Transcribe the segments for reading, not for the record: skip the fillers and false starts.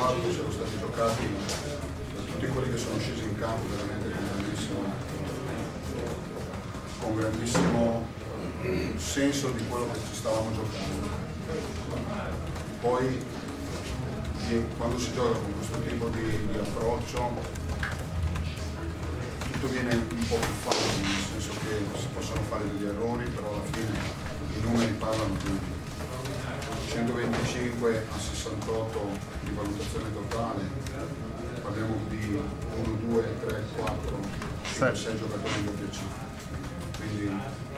sabato siano stati giocati tutti quelli che sono scesi in campo veramente con grandissimo senso di quello che ci stavamo giocando. Poi quando si gioca con questo tipo di approccio tutto viene un po' più facile, nel senso che si possono fare degli errori, però alla fine i numeri parlano tutti. 125 a 68 di valutazione totale, parliamo di 1, 2, 3, 4, 5, 6 giocatori in doppia cifra. Quindi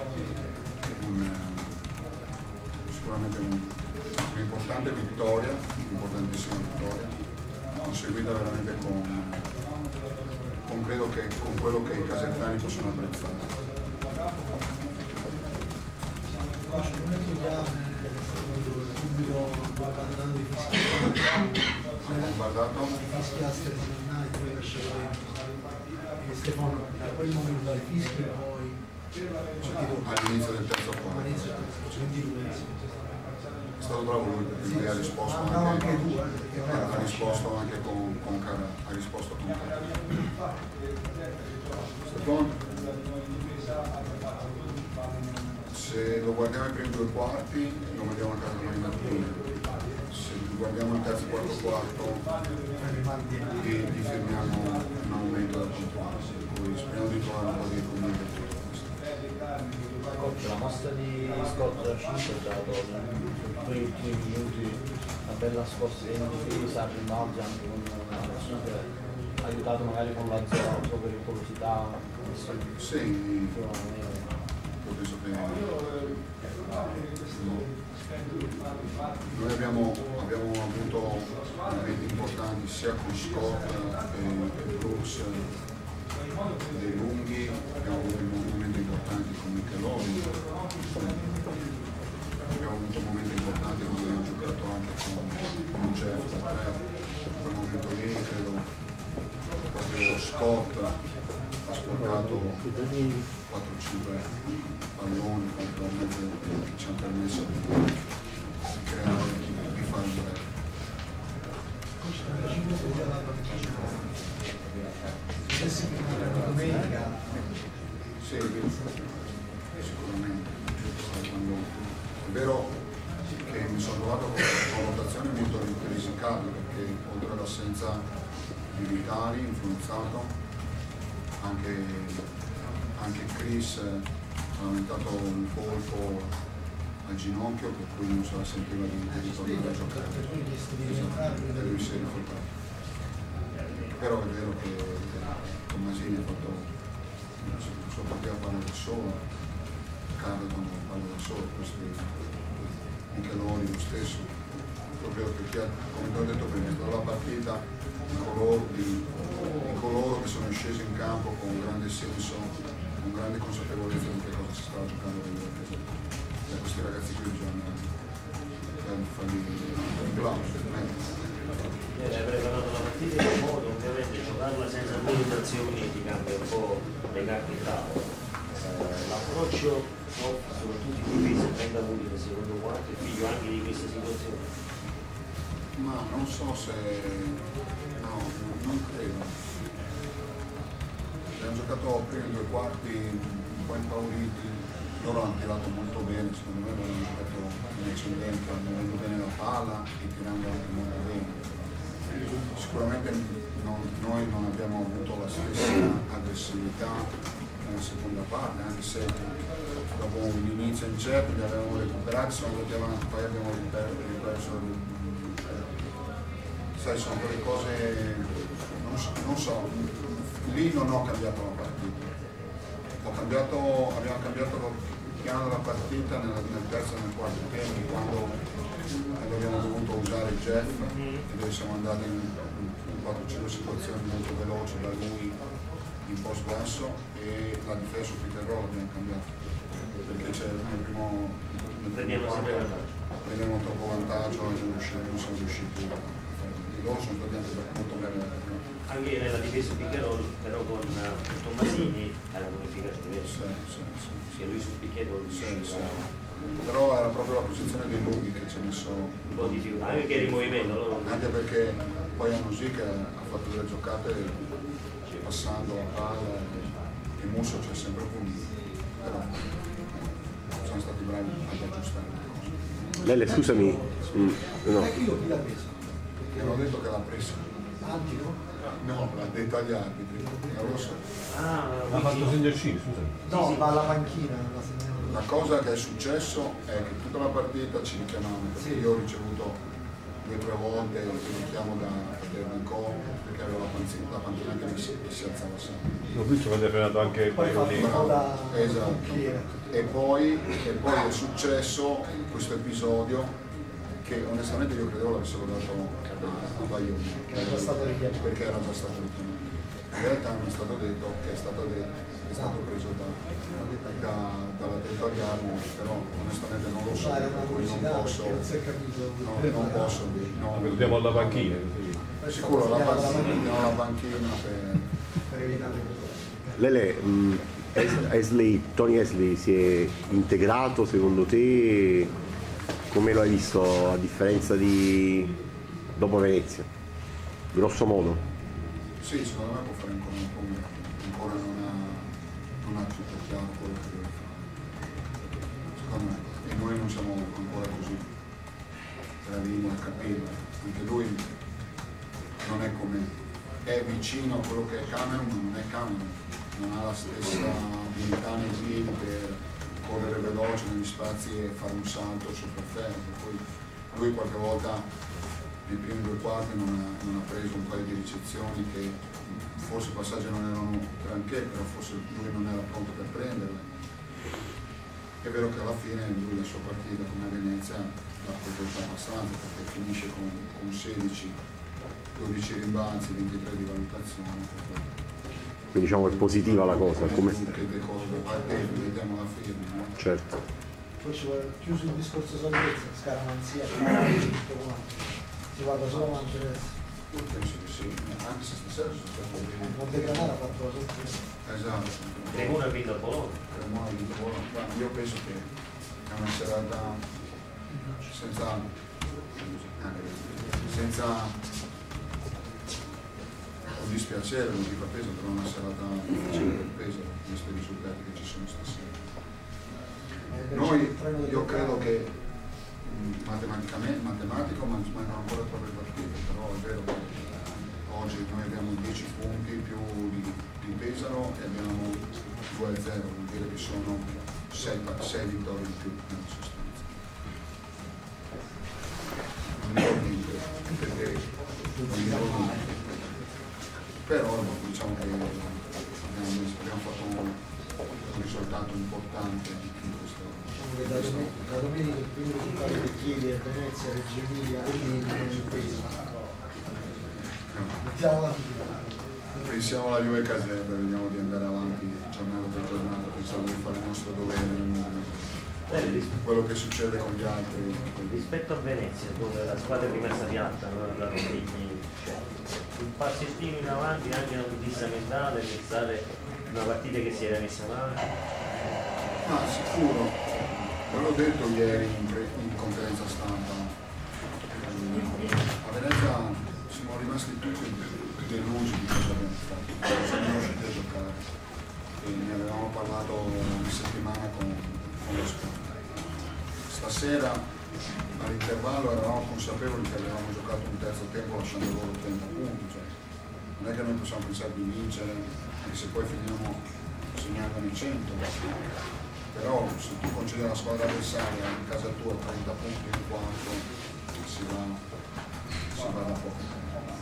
sicuramente un'importante vittoria, un'importantissima vittoria, conseguita veramente credo che con quello che i casertani possono apprezzare. Guardato? Stefano, da quel momento dal fischio e poi all'inizio del terzo quarto. È stato bravo lui perché lui ha risposto anche con carattere. Stefano, se lo guardiamo i primi due quarti lo vediamo a casa domani mattina, se guardiamo il terzo e quarto gli firmiamo un aumento da puntuale, poi speriamo di trovare un po' di equilibrio. La mossa di Scott da 5 ha dato nei ultimi minuti una bella scossa in difesa, rimbalzi anche con una persona che ha aiutato magari con la zona la sua pericolosità. Sì, penso che noi abbiamo avuto momenti importanti sia con Scott che Brooks dei lunghi, abbiamo avuto momenti importanti con Micheloni, abbiamo avuto momenti importanti dove abbiamo giocato anche con Jeff da 3, in quel momento lì credo proprio Scott ha sporcato 4-5 palloni contro il mezzo che ci hanno permesso di creare, di fare un break. domenica. Sì, sicuramente. È vero che mi sono trovato con una rotazione molto risicata perché oltre all'assenza di Vitali influenzato, anche Chris ha aumentato un colpo al ginocchio per cui non se la sentiva di tornare a giocare. E lui si è rifiutato. Però è vero che Tommasini ha fatto la sua partita a palla da solo, Carlo quando parla da solo, questi Micheloni lo stesso, proprio perché come ti ho detto prima, dalla partita di coloro che sono scesi in campo con grande senso, con grande consapevolezza di che cosa si stava giocando da questi ragazzi qui bisogna fargli un plauso. Hai preparato la partita in un modo, ovviamente giocarla senza limitazioni ti cambia un po' le carte in tavola. L'approccio soprattutto i difesi prende avuto nel secondo quarto è figlio anche di questa situazione. Ma non so se... no, non credo. Abbiamo giocato prima i due quarti un po' impauriti, loro hanno tirato molto bene, secondo me loro hanno giocato in eccellente, hanno venduto bene la palla e tirando anche molto bene. Sicuramente noi non abbiamo avuto la stessa aggressività nella seconda parte, anche se dopo un inizio incerto li avevamo recuperati, siamo andati avanti, poi abbiamo ripreso. Sai, sono quelle cose, non so, lì non ho cambiato la partita. Abbiamo cambiato il piano della partita nel terzo e nel quarto tempo, quando abbiamo dovuto usare Jeff e dove siamo andati in 4-5 situazioni molto veloci da lui in post basso e la difesa su pick and roll abbiamo cambiato perché c'è nel primo prendiamo troppo vantaggio e non siamo riusciti a fare. Loro sono stati anche molto bravi anche nella difesa pick and roll, però con Tommasini era una bonificazione diversa. Sì. Sia lui sul pick and roll però era proprio la posizione dei lunghi che ci ha messo Un po' di più, anche che il movimento. anche perché poi Anosì che ha fatto delle giocate passando la palla e Musso c'è sempre punito, però sono stati bravi ad aggiustare le cose. Lele, scusami, no. Io chi l'ha preso? Mi hanno detto che l'ha presa. Anti, no? No, l'ha detto agli arbitri, non lo so. Ah, Ha fatto segno C, scusami. No, va alla panchina, la segnalo. La cosa che è successo è che tutta la partita ci richiamavano, perché io ho ricevuto 2 o 3 volte il richiamo da Ternico perché aveva la panchina che si alzava sempre. L'ho visto quando è frenato anche il Poi fa Paiolino. un po' da Esatto. portiere. E poi è successo questo episodio che onestamente io credevo l'avessero dato a Baione Che era già stato richiamato. perché era già stato richiamato. In realtà mi è stato detto che è stato preso dalla detto agli arbitri, però onestamente non lo so, Fare una per cui non curiosità posso, perché non si è capito. non posso Lo perdiamo alla panchina. Così. sicuro la panchina Per evitare questo. Lele, Tony Esley si è integrato secondo te? Come lo hai visto a differenza di dopo Venezia? Grosso modo? Sì, secondo me può fare ancora un po' meglio, ancora non ha tutto chiaro quello che deve fare. Secondo me, e noi non siamo ancora così bravini a capirlo, anche lui non è come, è vicino a quello che è Cameron, ma non è Cameron, non ha la stessa abilità nei piedi per correre veloce negli spazi e fare un salto sopra ferro, per cui lui qualche volta nei primi 2 quarti non ha preso un paio di ricezioni che forse i passaggi non erano granché, però forse lui non era pronto per prenderle. È vero che alla fine lui la sua partita come a Venezia l'ha prodotta abbastanza perché finisce con 16, 12 rimbalzi, 23 di valutazione. Quindi diciamo è positiva la cosa, come... Che le cose da parte vediamo la fine, no? Certo. Poi ci vuole chiuso il discorso salvezza, scaramanzia, tutto quanto. Si guarda solo avanti adesso. Io penso che sì, anche se stasera sono stato bene. Montegranaro ha fatto la sorpresa. Esatto. Cremona ha vinto a Bologna. Cremona ha vinto a Bologna. Ma io penso che è una serata senza un dispiacere, non dico a peso, però una serata difficile per peso, visto i risultati che ci sono stasera. Noi, io credo che matematico mancano ancora troppe partite, però è vero che oggi noi abbiamo 10 punti più di Pesaro e abbiamo 2-0, vuol dire che sono 6 vittorie in più nella sostanza. Non dico niente, perché non dico niente. Però diciamo che abbiamo fatto un risultato importante in questo. Da domenica il primo risultato che chiede a Venezia, Reggio Emilia e Lille non è preso. Mettiamo la Pensiamo alla Juve Caserta, vediamo di andare avanti giornata per giornata, pensiamo di fare il nostro dovere nel mondo. Quello che succede con gli altri. Rispetto a Venezia, dove la squadra è rimasta piatta, non ha dato un passettino in avanti, anche una notizia mentale, pensare una partita che si era messa male. Ma sicuro, ve l'ho detto ieri in conferenza stampa, a Venezia siamo rimasti tutti delusi di cosa abbiamo fatto, siamo riusciti a giocare e ne avevamo parlato una settimana con la squadra. Stasera all'intervallo eravamo consapevoli che avevamo giocato un terzo tempo lasciando loro 30 punti, cioè, non è che noi possiamo pensare di vincere anche se poi finiamo segnandone 100, però se tu concedi la squadra avversaria in casa tua 30 punti in quarto si va da poco.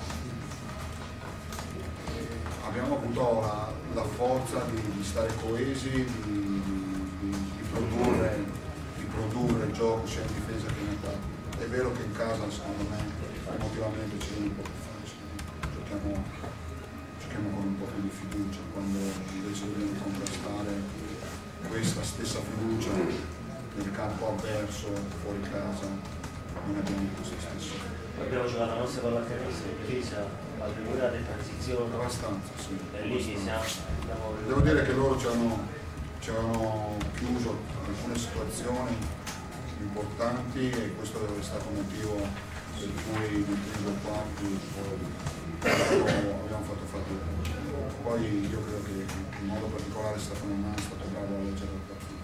Abbiamo avuto la forza di stare coesi, di produrre il gioco sia in difesa che in attacco. È vero che in casa secondo me emotivamente ci viene un po' più facile, giochiamo con un po' più di fiducia, quando invece dobbiamo contrastare questa stessa fiducia nel campo avverso, fuori casa, non abbiamo questo stesso. Abbiamo giocato la nostra pallacanestro in difesa, la figura di transizione. Abbastanza, sì. E lì ci siamo. Devo dire che loro ci hanno chiuso alcune situazioni importanti, e questo è stato il motivo per cui nei primi 2 quarti abbiamo fatto fatica. Poi io credo che in modo particolare Stefano Mann è stato bravo a leggere il partito.